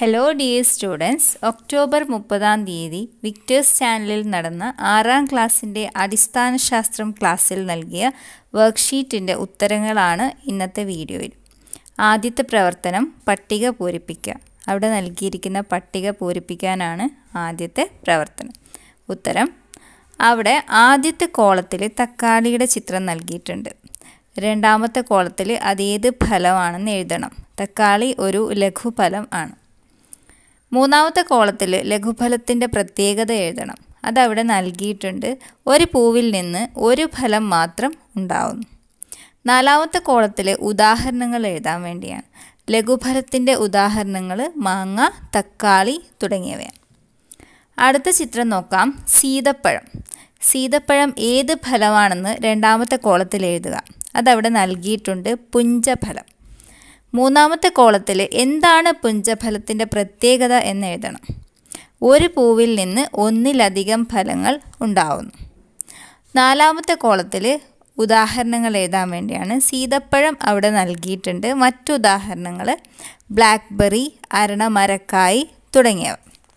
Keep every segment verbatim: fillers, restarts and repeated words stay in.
Hello dear students, October മുപ്പതാം തീയതി വിക്ടേഴ്സ് ചാനലിൽ നടന്ന ആറാം ക്ലാസ്സിൻ്റെ അടിസ്ഥാന ശാസ്ത്രം ക്ലാസ്സിൽ നൽകിയ വർക്ക്ഷീറ്റിൻ്റെ ഉത്തരങ്ങളാണ് ഇന്നത്തെ വീഡിയോയിൽ. ആദ്യത്തെ പ്രവർത്തനം പട്ടിക പൂരിപ്പിക്കുക. അവിടെ നൽകിയിരിക്കുന്ന പട്ടിക പൂരിപ്പിക്കാനാണ് ആദ്യത്തെ പ്രവർത്തനം. ഉത്തരം: അവിടെ ആദ്യത്തെ കോളത്തിൽ തക്കാളിയുടെ ചിത്രം നൽകിയിട്ടുണ്ട്. രണ്ടാമത്തെ കോളത്തിൽ അതേത് ഫലമാണെന്ന് എഴുതണം. തക്കാളി ഒരു ലഘുഫലം ആണ്. മൂന്നാമത്തെ കോളത്തിൽ ലഘുഫലത്തിൻ്റെ പ്രത്യേകത എഴുതണം. അതവിടെ നൽകിയിട്ടുണ്ട്. ഒരു പൂവിൽ നിന്ന് ഒരു ഫലം മാത്രം ഉണ്ടാവുന്നു. നാലാമത്തെ കോളത്തിൽ ഉദാഹരണങ്ങൾ എഴുതാൻ വേണ്ടിയാണ്. ലഘുഫലത്തിൻ്റെ ഉദാഹരണങ്ങൾ മാങ്ങ, തക്കാളി തുടങ്ങിയവയാണ്. അടുത്ത ചിത്രം നോക്കാം. സീതപ്പഴം. സീതപ്പഴം ഏത് ഫലമാണെന്ന് രണ്ടാമത്തെ കോളത്തിൽ എഴുതുക. അതവിടെ നൽകിയിട്ടുണ്ട്. പുഞ്ചഫലം. മൂന്നാമത്തെ കോളത്തിൽ എന്താണ് പുഞ്ചഫലത്തിൻ്റെ പ്രത്യേകത എന്ന് എഴുതണം. ഒരു പൂവിൽ നിന്ന് ഒന്നിലധികം ഫലങ്ങൾ ഉണ്ടാവുന്നു. നാലാമത്തെ കോളത്തിൽ ഉദാഹരണങ്ങൾ എഴുതാൻ വേണ്ടിയാണ്. സീതപ്പഴം അവിടെ നൽകിയിട്ടുണ്ട്. മറ്റു ഉദാഹരണങ്ങൾ ബ്ലാക്ക്ബെറി, അരണമരക്കായി തുടങ്ങിയവ.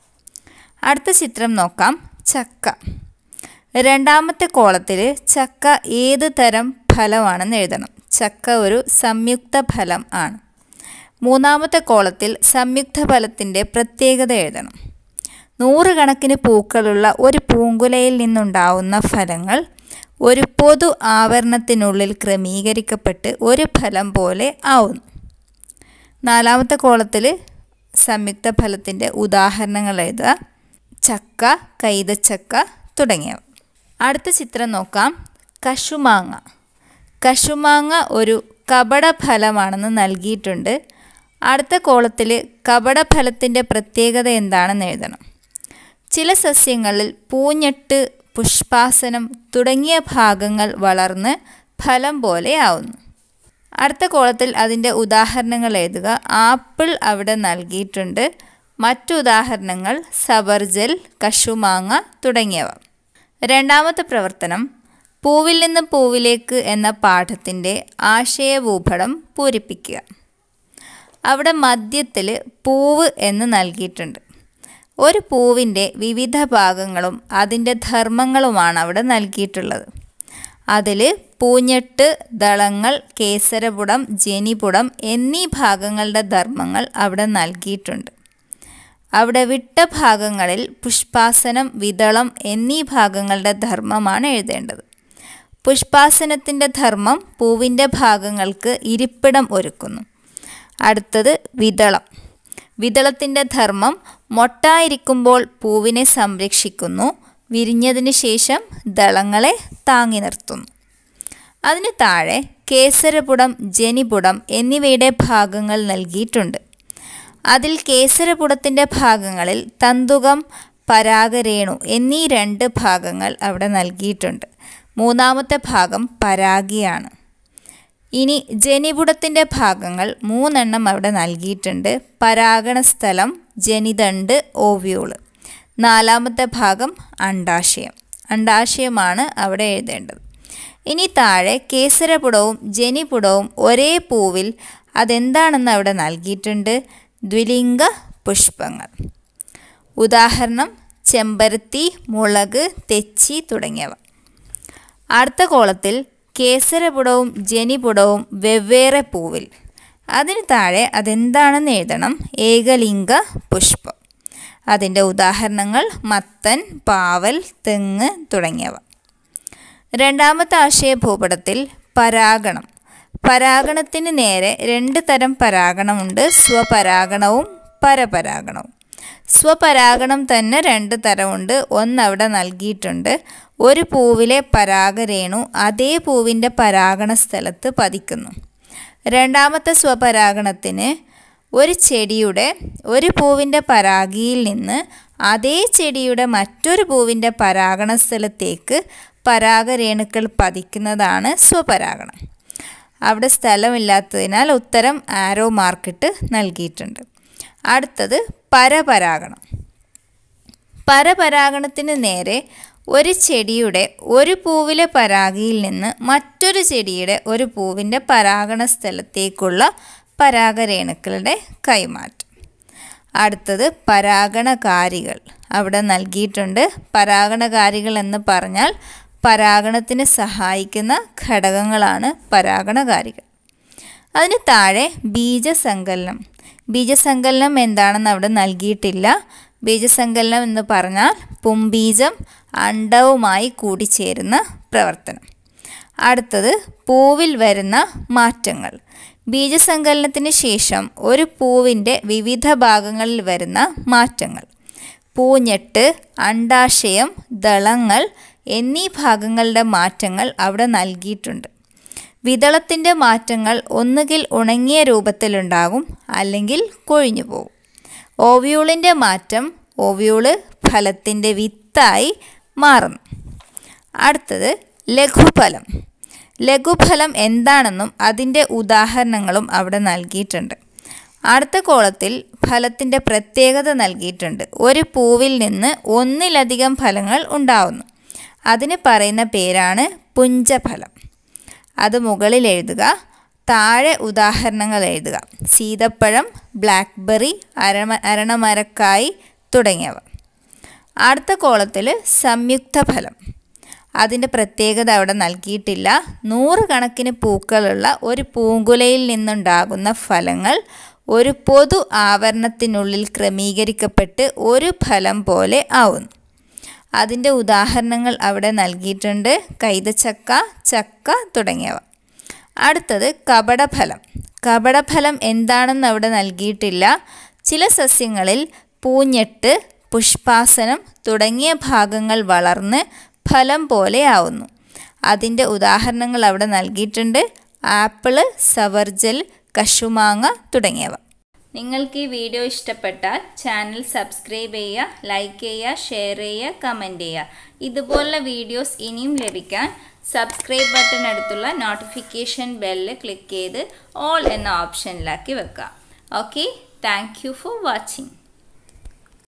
അടുത്ത ചിത്രം നോക്കാം. ചക്ക. രണ്ടാമത്തെ കോളത്തിൽ ചക്ക ഏത് തരം ഫലമാണെന്ന് എഴുതണം. ചക്ക ഒരു സംയുക്ത ഫലം ആണ്. മൂന്നാമത്തെ കോളത്തിൽ സംയുക്ത ഫലത്തിൻ്റെ പ്രത്യേകത എഴുതണം. നൂറുകണക്കിന് പൂക്കളുള്ള ഒരു പൂങ്കുലയിൽ നിന്നുണ്ടാവുന്ന ഫലങ്ങൾ ഒരു പൊതു ആവരണത്തിനുള്ളിൽ ക്രമീകരിക്കപ്പെട്ട് ഒരു ഫലം പോലെ ആവുന്നു. നാലാമത്തെ കോളത്തിൽ സംയുക്ത ഫലത്തിൻ്റെ ഉദാഹരണങ്ങൾ എഴുതുക. ചക്ക, കൈതച്ചക്ക തുടങ്ങിയവ. അടുത്ത ചിത്രം നോക്കാം. കശുമാങ്ങ. കശുമാങ്ങ ഒരു കപടഫലമാണെന്ന് നൽകിയിട്ടുണ്ട്. അടുത്ത കോളത്തിൽ കപടഫലത്തിൻ്റെ പ്രത്യേകത എന്താണെന്ന് എഴുതണം. ചില സസ്യങ്ങളിൽ പൂഞ്ഞെട്ട്, പുഷ്പാസനം തുടങ്ങിയ ഭാഗങ്ങൾ വളർന്ന് ഫലം പോലെ ആവുന്നു. അടുത്ത കോളത്തിൽ അതിൻ്റെ ഉദാഹരണങ്ങൾ എഴുതുക. ആപ്പിൾ അവിടെ നൽകിയിട്ടുണ്ട്. മറ്റു ഉദാഹരണങ്ങൾ സബർജൽ, കശുമാങ്ങ തുടങ്ങിയവ. രണ്ടാമത്തെ പ്രവർത്തനം പൂവിൽ നിന്ന് പൂവിലേക്ക് എന്ന പാഠത്തിൻ്റെ ആശയഭൂപടം പൂരിപ്പിക്കുക. അവിടെ മധ്യത്തിൽ പൂവ് എന്ന് നൽകിയിട്ടുണ്ട്. ഒരു പൂവിൻ്റെ വിവിധ ഭാഗങ്ങളും അതിൻ്റെ ധർമ്മങ്ങളുമാണ് അവിടെ നൽകിയിട്ടുള്ളത്. അതിൽ പൂഞ്ഞെട്ട്, ദളങ്ങൾ, കേസരപുടം, ജനിപുടം എന്നീ ഭാഗങ്ങളുടെ ധർമ്മങ്ങൾ അവിടെ നൽകിയിട്ടുണ്ട്. അവിടെ വിട്ട ഭാഗങ്ങളിൽ പുഷ്പാസനം, വിതളം എന്നീ ഭാഗങ്ങളുടെ ധർമ്മമാണ് എഴുതേണ്ടത്. പുഷ്പാസനത്തിൻ്റെ ധർമ്മം പൂവിൻ്റെ ഭാഗങ്ങൾക്ക് ഇരിപ്പിടം ഒരുക്കുന്നു. അടുത്തത് വിതളം. വിതളത്തിൻ്റെ ധർമ്മം മൊട്ടായിരിക്കുമ്പോൾ പൂവിനെ സംരക്ഷിക്കുന്നു. വിരിഞ്ഞതിന് ശേഷം ദളങ്ങളെ താങ്ങി നിർത്തുന്നു. അതിന് താഴെ കേസരപുടം, ജനിപുടം എന്നിവയുടെ ഭാഗങ്ങൾ നൽകിയിട്ടുണ്ട്. അതിൽ കേസരപുടത്തിൻ്റെ ഭാഗങ്ങളിൽ തന്തുകം, പരാഗരേണു എന്നീ രണ്ട് ഭാഗങ്ങൾ അവിടെ നൽകിയിട്ടുണ്ട്. മൂന്നാമത്തെ ഭാഗം പരാഗിയാണ്. ഇനി ജനിപുടത്തിൻ്റെ ഭാഗങ്ങൾ മൂന്നെണ്ണം അവിടെ നൽകിയിട്ടുണ്ട്. പരാഗണസ്ഥലം, ജനിതണ്ട്, ഓവ്യൂള്. നാലാമത്തെ ഭാഗം അണ്ഡാശയം. അണ്ഡാശയമാണ് അവിടെ എഴുതേണ്ടത്. ഇനി താഴെ കേസരപുടവും ജനിപുടവും ഒരേ പൂവിൽ അതെന്താണെന്ന് അവിടെ നൽകിയിട്ടുണ്ട്. ദ്വിലിംഗ പുഷ്പങ്ങൾ. ഉദാഹരണം ചെമ്പരത്തി, മുളക്, തെച്ചി തുടങ്ങിയവ. അടുത്ത കോളത്തിൽ കേസരപുടവും ജനിപുടവും വെവ്വേറെ പൂവിൽ. അതിന് താഴെ അതെന്താണെന്ന് എഴുതണം. ഏകലിംഗ പുഷ്പം. അതിൻ്റെ ഉദാഹരണങ്ങൾ മത്തൻ, പാവൽ, തെങ്ങ് തുടങ്ങിയവ. രണ്ടാമത്തെ ആശയഭൂപടത്തിൽ പരാഗണം. പരാഗണത്തിന് നേരെ രണ്ട് തരം പരാഗണമുണ്ട്. സ്വപരാഗണവും പരപരാഗണവും. സ്വപരാഗണം തന്നെ രണ്ട് തരമുണ്ട്. ഒന്നവിടെ നൽകിയിട്ടുണ്ട്. ഒരു പൂവിലെ പരാഗരേണു അതേ പൂവിൻ്റെ പരാഗണ സ്ഥലത്ത് പതിക്കുന്നു. രണ്ടാമത്തെ സ്വപരാഗണത്തിന് ഒരു ചെടിയുടെ ഒരു പൂവിൻ്റെ പരാഗിയിൽ നിന്ന് അതേ ചെടിയുടെ മറ്റൊരു പൂവിൻ്റെ പരാഗണ സ്ഥലത്തേക്ക് പരാഗരേണുക്കൾ പതിക്കുന്നതാണ് സ്വപരാഗണം. അവിടെ സ്ഥലമില്ലാത്തതിനാൽ ഉത്തരം ആരോ മാർക്കിട്ട് നൽകിയിട്ടുണ്ട്. അടുത്തത് പരപരാഗണം. പരപരാഗണത്തിന് നേരെ ഒരു ചെടിയുടെ ഒരു പൂവിലെ പരാഗിയിൽ നിന്ന് മറ്റൊരു ചെടിയുടെ ഒരു പൂവിൻ്റെ പരാഗണ സ്ഥലത്തേക്കുള്ള പരാഗരേണുക്കളുടെ കൈമാറ്റം. അടുത്തത് പരാഗണകാരികൾ അവിടെ നൽകിയിട്ടുണ്ട്. പരാഗണകാരികൾ എന്ന് പറഞ്ഞാൽ പരാഗണത്തിന് സഹായിക്കുന്ന ഘടകങ്ങളാണ് പരാഗണകാരികൾ. അതിന് താഴെ ബീജസങ്കലനം. ബീജസങ്കലനം എന്താണെന്ന് അവിടെ നൽകിയിട്ടില്ല. ബീജസങ്കലനം എന്ന് പറഞ്ഞാൽ പുംബീജം അണ്ഡവുമായി കൂടിച്ചേരുന്ന പ്രവർത്തനം. അടുത്തത് പൂവിൽ വരുന്ന മാറ്റങ്ങൾ. ബീജസങ്കലനത്തിന് ശേഷം ഒരു പൂവിൻ്റെ വിവിധ ഭാഗങ്ങളിൽ വരുന്ന മാറ്റങ്ങൾ. പൂഞ്ഞെട്ട്, അണ്ഡാശയം, ദളങ്ങൾ എന്നീ ഭാഗങ്ങളുടെ മാറ്റങ്ങൾ അവിടെ നൽകിയിട്ടുണ്ട്. വിതളത്തിൻ്റെ മാറ്റങ്ങൾ ഒന്നുകിൽ ഉണങ്ങിയ രൂപത്തിലുണ്ടാകും, അല്ലെങ്കിൽ കൊഴിഞ്ഞു പോകും. ഓവ്യൂളിൻ്റെ മാറ്റം, ഓവ്യൂള് ഫലത്തിൻ്റെ വിത്തായി മാറുന്നു. അടുത്തത് ലഘുഫലം. ലഘുഫലം എന്താണെന്നും അതിൻ്റെ ഉദാഹരണങ്ങളും അവിടെ നൽകിയിട്ടുണ്ട്. അടുത്ത കോളത്തിൽ ഫലത്തിൻ്റെ പ്രത്യേകത നൽകിയിട്ടുണ്ട്. ഒരു പൂവിൽ നിന്ന് ഒന്നിലധികം ഫലങ്ങൾ ഉണ്ടാവുന്നു. അതിന് പറയുന്ന പേരാണ് പുഞ്ചഫലം. അത് മുകളിൽ എഴുതുക. താഴെ ഉദാഹരണങ്ങൾ എഴുതുക. സീതപ്പഴം, ബ്ലാക്ക്ബെറി, അരമ അരണമരക്കായി തുടങ്ങിയവ. അടുത്ത കോളത്തിൽ സംയുക്ത ഫലം. അതിൻ്റെ പ്രത്യേകത അവിടെ നൽകിയിട്ടില്ല. നൂറുകണക്കിന് പൂക്കളുള്ള ഒരു പൂങ്കുലയിൽ നിന്നുണ്ടാകുന്ന ഫലങ്ങൾ ഒരു പൊതു ആവരണത്തിനുള്ളിൽ ക്രമീകരിക്കപ്പെട്ട് ഒരു ഫലം പോലെ ആവുന്നു. അതിൻ്റെ ഉദാഹരണങ്ങൾ അവിടെ നൽകിയിട്ടുണ്ട്. കൈതച്ചക്ക, ചക്ക തുടങ്ങിയവ. അടുത്തത് കപടഫലം. കപടഫലം എന്താണെന്ന് അവിടെ നൽകിയിട്ടില്ല. ചില സസ്യങ്ങളിൽ പൂഞ്ഞെട്ട്, പുഷ്പാസനം തുടങ്ങിയ ഭാഗങ്ങൾ വളർന്ന് ഫലം പോലെ ആവുന്നു. അതിൻ്റെ ഉദാഹരണങ്ങൾ അവിടെ നൽകിയിട്ടുണ്ട്. ആപ്പിള്, സവർജൽ, കശുമാങ്ങ തുടങ്ങിയവ. നിങ്ങൾക്ക് ഈ വീഡിയോ ഇഷ്ടപ്പെട്ടാൽ ചാനൽ സബ്സ്ക്രൈബ് ചെയ്യുക, ലൈക്ക് ചെയ്യുക, ഷെയർ ചെയ്യുക, കമൻറ്റ് ചെയ്യുക. ഇതുപോലുള്ള വീഡിയോസ് ഇനിയും ലഭിക്കാൻ സബ്സ്ക്രൈബ് ബട്ടൺ അടുത്തുള്ള നോട്ടിഫിക്കേഷൻ ബെല്ല് ക്ലിക്ക് ചെയ്ത് ഓൾ എന്ന ഓപ്ഷനിലാക്കി വെക്കുക. Okay, thank you for watching.